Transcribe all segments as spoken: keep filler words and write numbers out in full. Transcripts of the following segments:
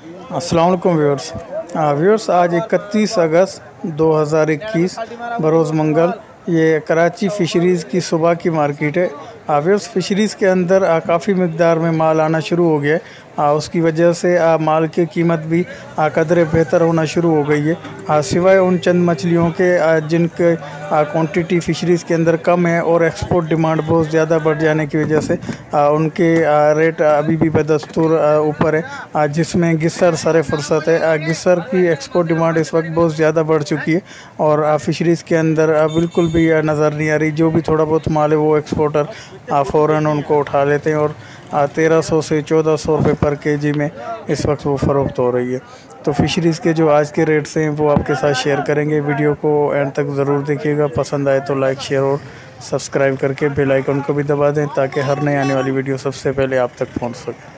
अस्सलाम वालेकुम viewers. Viewers आज इकतीस अगस्त दो हज़ार इक्कीस बरोज़ मंगल, ये कराची फ़िशरीज़ की सुबह की मार्केट है। व्यूअर्स फ़िशरीज़ के अंदर काफ़ी मिक़दार में माल आना शुरू हो गया है। आ, उसकी वजह से आ, माल की कीमत भी कदरे बेहतर होना शुरू हो गई है। सिवाय उन चंद मछलियों के जिनके क्वांटिटी फ़िशरीज़ के अंदर कम है और एक्सपोर्ट डिमांड बहुत ज़्यादा बढ़ जाने की वजह से आ, उनके आ, रेट अभी भी बदस्तूर ऊपर है, आ, जिसमें गिस्सर सरे फुर्सत है। आ, गिस्सर की एक्सपोर्ट डिमांड इस वक्त बहुत ज़्यादा बढ़ चुकी है और फ़िशरीज़ के अंदर आ, बिल्कुल भी नज़र नहीं आ रही। जो भी थोड़ा बहुत माल है वो एक्सपोर्टर फ़ौरन उनको उठा लेते हैं और तेरह सौ से चौदह सौ रुपये पर केजी में इस वक्त वो फ़रोख्त हो रही है। तो फ़िशरीज़ के जो आज के रेट्स हैं वो आपके साथ शेयर करेंगे। वीडियो को एंड तक ज़रूर देखिएगा। पसंद आए तो लाइक शेयर और सब्सक्राइब करके बेल आइकन को भी दबा दें ताकि हर नई आने वाली वीडियो सबसे पहले आप तक पहुंच सके।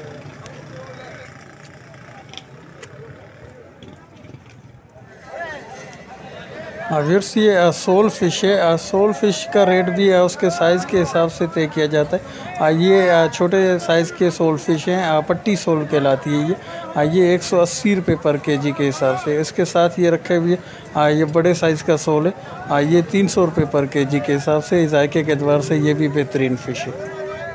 व्यूअर्स ये सोल फ़िश है। सोल फ़िश का रेट भी है उसके साइज़ के हिसाब से तय किया जाता है। ये छोटे साइज़ के सोल फ़िश हैं, पट्टी सोल कहलाती है ये। ये एक सौ अस्सी रुपये पर केजी के हिसाब से। इसके साथ ये रखे हुए ये बड़े साइज़ का सोल है, ये तीन सौ रुपये पर केजी के हिसाब से। जायके के एतबार से ये भी बेहतरीन फ़िश है।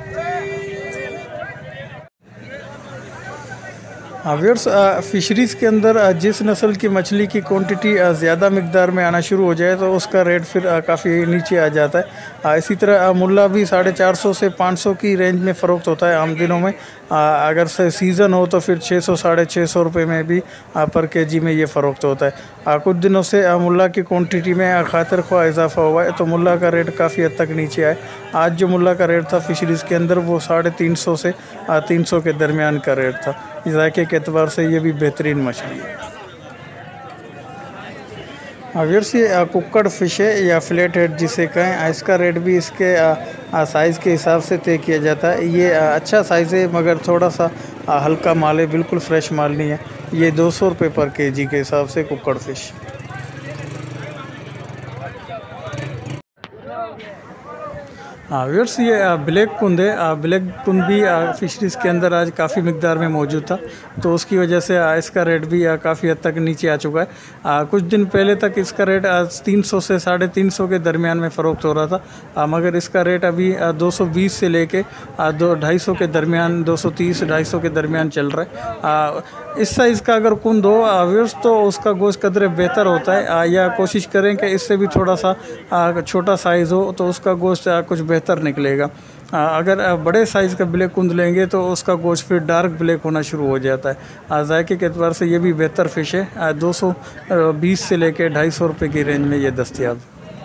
व्यूअर्स फ़िशरीज़ के अंदर जिस नस्ल की मछली की क्वांटिटी ज़्यादा मिक़दार में आना शुरू हो जाए तो उसका रेट फिर काफ़ी नीचे आ जाता है। इसी तरह मुल्ला भी साढ़े चार सौ से पाँच सौ की रेंज में फ़रोख्त होता है आम दिनों में। अगर से सीज़न हो तो फिर छः सौ साढ़े छः सौ रुपये में भी पर केजी में ये फ़रोख्त होता है। कुछ दिनों से मुल्ला की क्वांटिटी में खातिर ख्वाह इजाफा हुआ है तो मुल्ला का रेट काफ़ी हद तक नीचे आए। आज जो मुल्ला का रेट था फ़िशरीज़ के अंदर वो साढ़े तीन सौ से तीन सौ के दरमियान का रेट था। जायके के एतबार से ये भी बेहतरीन मछली है। व्यूअर्स ये कुक्कड़ फ़िश है या फ्लैट हेड जिसे कहें, इसका रेट भी इसके साइज़ के हिसाब से तय किया जाता है। ये अच्छा साइज़ है मगर थोड़ा सा हल्का माल है, बिल्कुल फ्रेश माल नहीं है। ये दो सौ रुपये पर केजी के हिसाब से कुक्कड़ फ़िश। हाँ व्यूअर्स ये ब्लैक कुंद है। ब्लैक कुंद भी फ़िशरीज़ के अंदर आज काफ़ी मिक़दार में मौजूद था तो उसकी वजह से इसका रेट भी काफ़ी हद तक नीचे आ चुका है। कुछ दिन पहले तक इसका रेट आज तीन सौ से साढ़े तीन सौ के दरमियान में फ़रोख्त हो रहा था, मगर इसका रेट अभी दो सौ बीस से लेके दो ढाई सौ के दरमियान, दो सौ तीस ढाई सौ के दरमियान चल रहा है। इस साइज़ का अगर कुंद हो व्यूअर्स तो उसका गोश्त कदरे बेहतर होता है, या कोशिश करें कि इससे भी थोड़ा सा छोटा साइज़ हो तो उसका गोश्त कुछ बेहतर निकलेगा। अगर बड़े साइज़ का ब्लैक कुंद लेंगे तो उसका गोश्त फिर डार्क ब्लैक होना शुरू हो जाता है। जायके के एतबार से ये भी बेहतर फ़िश है। दो सौ बीस से लेकर ढाई सौ रुपये की रेंज में ये दस्तयाब।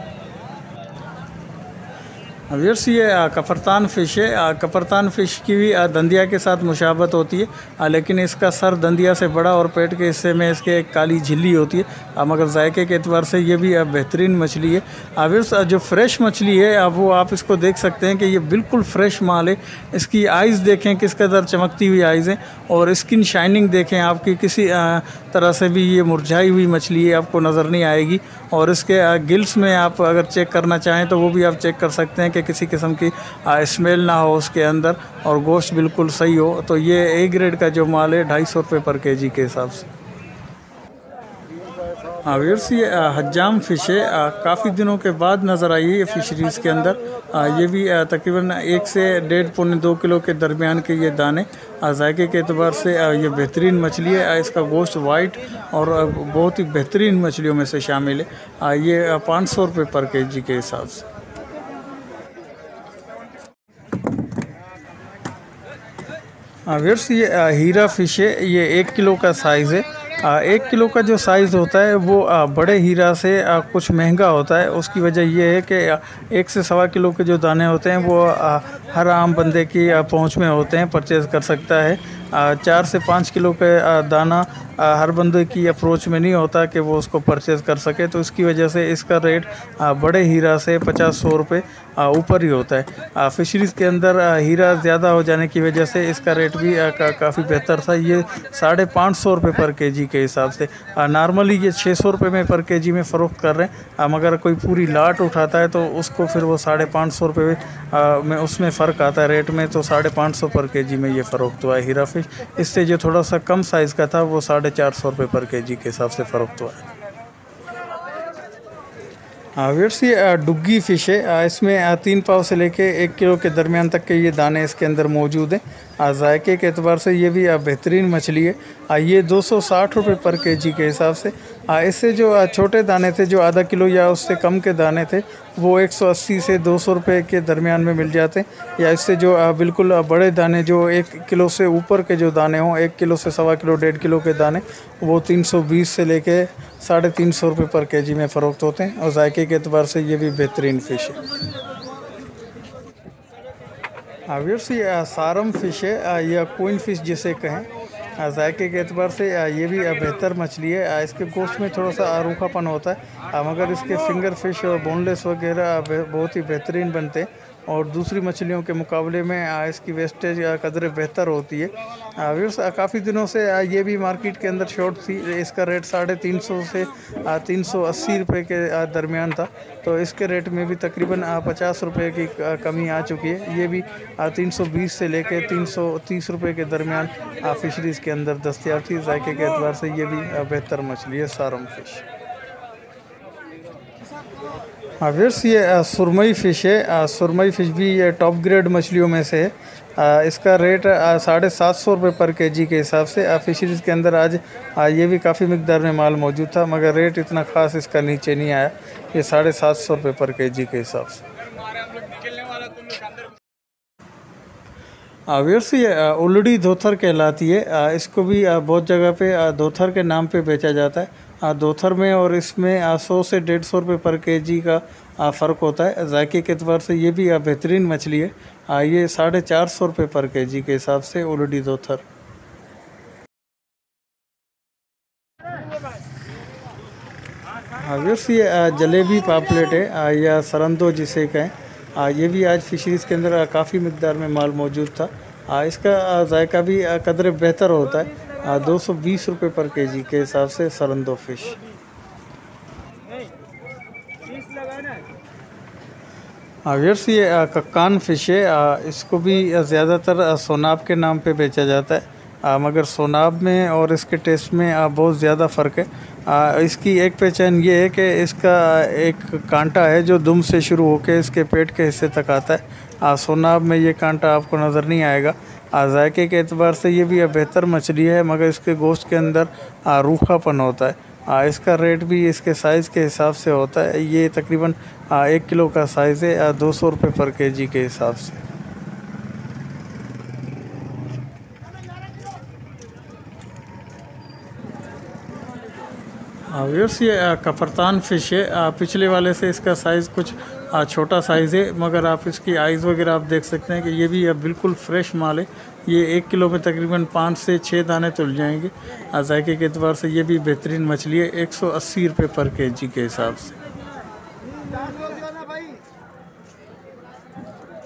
व्यूअर्स ये कफरतान फ़िश है। कफरतान फ़िश की भी दंदिया के साथ मुशाबत होती है, लेकिन इसका सर दंदिया से बड़ा और पेट के हिस्से में इसके एक काली झिल्ली होती है, मगर जायके के एतबार से ये भी बेहतरीन मछली है। व्यूअर्स जो फ्रेश मछली है वो आप इसको देख सकते हैं कि ये बिल्कुल फ्रेश माल है। इसकी आइज़ देखें किस कदर चमकती हुई आइज़ हैं और स्किन शाइनिंग देखें आपकी, किसी तरह से भी ये मुरझाई हुई मछली है आपको नज़र नहीं आएगी। और इसके गिल्स में आप अगर चेक करना चाहें तो वो भी आप चेक कर सकते हैं कि किसी किस्म की स्मेल ना हो उसके अंदर और गोश्त बिल्कुल सही हो। तो ये ए ग्रेड का जो माल है ढाई सौ रुपये पर केजी के हिसाब से। हाँ व्यूअर्स ये हज्जाम फ़िश है। काफ़ी दिनों के बाद नज़र आई है ये फ़िशरीज़ के अंदर। आ, ये भी तकरीबन एक से डेढ़ पौने दो किलो के दरमियान के ये दाने। जायके के एतबार से ये बेहतरीन मछली है। इसका गोश्त वाइट और बहुत ही बेहतरीन मछलियों में से शामिल है। ये पाँच सौ रुपये पर केजी के हिसाब से। व्यूअर्स ये हीरा फ़िश है। ये एक किलो का साइज़ है। एक किलो का जो साइज़ होता है वो बड़े हीरा से कुछ महंगा होता है। उसकी वजह ये है कि एक से सवा किलो के जो दाने होते हैं वो हर आम बंदे की पहुंच में होते हैं, परचेज़ कर सकता है। चार से पाँच किलो के दाना हर बंदे की अप्रोच में नहीं होता कि वो उसको परचेज़ कर सके, तो इसकी वजह से इसका रेट बड़े हीरा से पचास सौ रुपये ऊपर ही होता है। फ़िशरीज़ के अंदर हीरा ज़्यादा हो जाने की वजह से इसका रेट भी का, काफ़ी बेहतर था। ये साढ़े पाँच सौ रुपये पर केजी के हिसाब से। नॉर्मली ये छः सौ रुपये में पर केजी में फ़रोख्त कर रहे हैं, मगर कोई पूरी लाट उठाता है तो उसको फिर वो साढ़े पाँच सौ रुपये में उसमें फ़र्क आता है रेट में, तो साढ़े पाँच सौ पर केजी में ये फ़रोख्त हुआ है हीरा फ़िश। इससे जो थोड़ा सा कम साइज़ का था वो साढ़े चार सौ रुपये पर केजी के हिसाब से फ़रोख्त हुआ है। हाँ व्यूअर्स, ये डुग्गी फ़िश है। इसमें तीन पाव से लेके एक किलो के दरमियान तक के ये दाने इसके अंदर मौजूद हैं। जायके के एतबार से ये भी बेहतरीन मछली है। ये दो सौ साठ रुपये पर केजी के हिसाब से। इससे जो छोटे दाने थे, जो आधा किलो या उससे कम के दाने थे, वो एक सौ अस्सी से दो सौ रुपये के दरमियान में मिल जाते हैं। या इससे जो बिल्कुल बड़े दाने, जो एक किलो से ऊपर के जो दाने हों, एक किलो से सवा किलो डेढ़ किलो के दाने, वो तीन सौ बीस से लेके साढ़े तीन सौ रुपये पर केजी में फ़रोख्त होते हैं। और जायके के एतबार से ये भी बेहतरीन फ़िश है। हाँ व्यूअर्स, ये सारम फ़िश है या क्वीन फ़िश जिसे कहें। जायके के एतबार से ये भी बेहतर मछली है। इसके गोश्त में थोड़ा सा रूखापन होता है, मगर इसके फिंगर फिश और बोनलेस वगैरह बहुत ही बेहतरीन बनते हैं और दूसरी मछलियों के मुकाबले में इसकी वेस्टेज कदर बेहतर होती है। व्यूअर्स, काफ़ी दिनों से ये भी मार्केट के अंदर शॉर्ट थी। इसका रेट साढ़े तीन सौ से तीन सौ अस्सी रुपये के दरमियान था, तो इसके रेट में भी तकरीबन पचास रुपये की कमी आ चुकी है। ये भी तीन सौ बीस से लेकर तीन सौ तीस रुपये के दरमियान फ़िशरीज़ के अंदर दस्तयाब थी। जायके के एतबार से ये भी बेहतर मछली है, सारम फ़िश। हाँ व्यूअर्स, ये सुरमई फ़िश है। सुरमई फ़िश भी ये टॉप ग्रेड मछलियों में से है। इसका रेट साढ़े सात सौ रुपये पर केजी के हिसाब से। फ़िशरीज़ के अंदर आज ये भी काफ़ी मिकदार में माल मौजूद था, मगर रेट इतना ख़ास इसका नीचे नहीं आया। ये साढ़े सात सौ रुपये पर केजी के हिसाब से। व्यूअर्स, ये उलड़ी धोथर कहलाती है। इसको भी बहुत जगह पे धोथर के नाम पे बेचा जाता है। धोथर में और इसमें सौ से डेढ़ सौ रुपये पर केजी का फ़र्क होता है। जायके के एतबार से ये भी बेहतरीन मछली है। ये साढ़े चार सौ रुपये पर केजी के हिसाब से उलड़ी धोथर। व्यूअर्स, ये जलेबी पापलेट है या सरंदो जिसे कहें। ये भी आज फ़िशरीज़ के अंदर काफ़ी मिकदार में माल मौजूद था। इसका जायका भी कदर बेहतर होता है। दो सौ बीस रुपये पर केजी के हिसाब से सरंदो फ़िश। व्यूअर्स, ये कक्कान फ़िश है। इसको भी ज़्यादातर सोनाब के नाम पे बेचा जाता है, मगर सोनाब में और इसके टेस्ट में बहुत ज़्यादा फ़र्क है। इसकी एक पहचान ये है कि इसका एक कांटा है जो दुम से शुरू होकर इसके पेट के हिस्से तक आता है। सोनाब में ये कांटा आपको नज़र नहीं आएगा। जायके के एतबार से ये भी बेहतर मछली है, मगर इसके गोश्त के अंदर रूखापन होता है। इसका रेट भी इसके साइज़ के हिसाब से होता है। ये तकरीबन एक किलो का साइज़ है, दो सौ रुपये पर केजी के हिसाब से। व्यूअर्स, ये कफरतान फ़िश है। पिछले वाले से इसका साइज़ कुछ छोटा साइज़ है, मगर आप इसकी आइज़ वगैरह आप देख सकते हैं कि ये भी बिल्कुल फ्रेश माल है। ये एक किलो में तकरीबन पाँच से छः दाने तुल जाएंगे। जायके के एतबार से ये भी बेहतरीन मछली है, एक सौ अस्सी रुपये पर केजी के हिसाब से।